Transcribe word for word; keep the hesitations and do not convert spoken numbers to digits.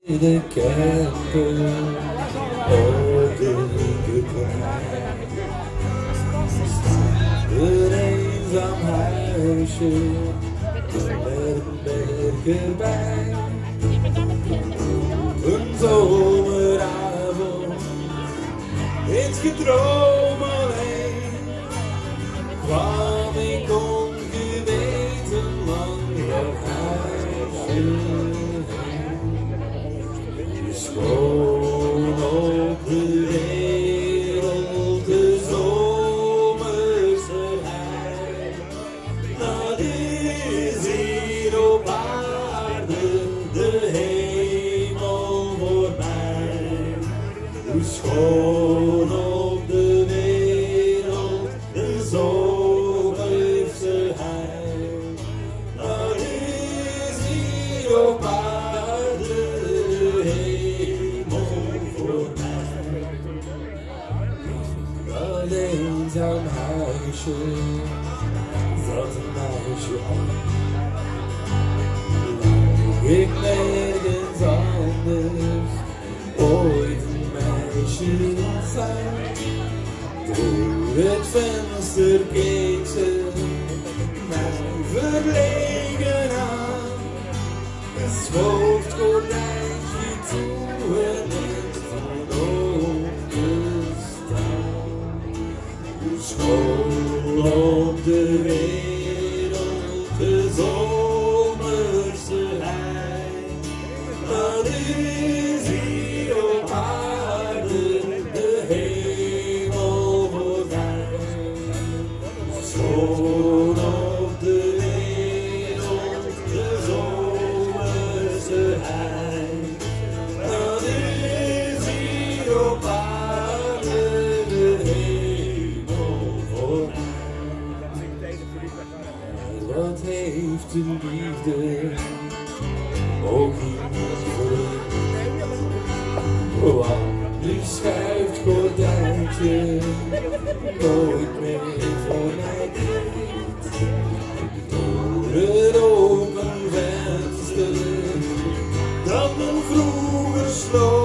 De kerken op de Lieberplein. Een eenzaam huisje met een berg erbij. Een zomeravond in het gedroom alleen kwam ik ongeweten langs dat huisje. Schoon op de wereld, de zomerse hei. Dat is hier op aarde de hemel voor mij. Hoe schoon op de wereld, de zomerse hei. Dat is hier op aarde. Een eenzaam huisje zat een meisje aan. Ik nergens anders ooit een meisje zijn. Door het venster keek ze mij verlegen aan. Een schoof gordijntje toe en het van schoon op de wereld, de zomerse hei. Dat is hier op aarde de hemel voor mij. Schoon op de wereld, de zomerse hei. Dat is hier op aarde de hemel. Wat heeft de liefde ook hier niet verleend? Want nu schuift gordijntje nooit meer voor mij dicht. Door het open venster dat men vroeger sloot.